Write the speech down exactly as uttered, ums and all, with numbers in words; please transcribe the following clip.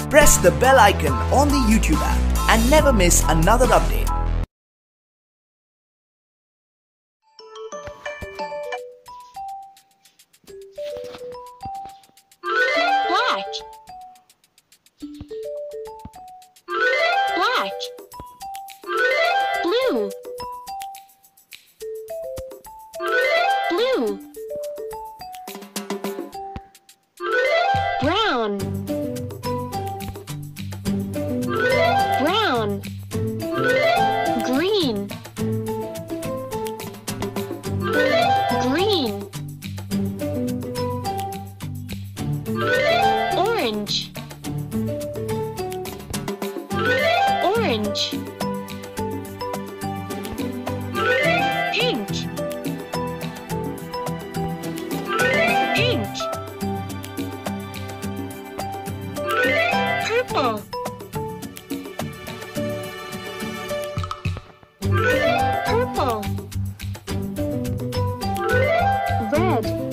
Press the bell icon on the YouTube app and never miss another update. Black. Black. Blue. Blue. Brown. Brown. Green. Green. Orange. Orange. Pink. Pink. Purple. Purple. Red.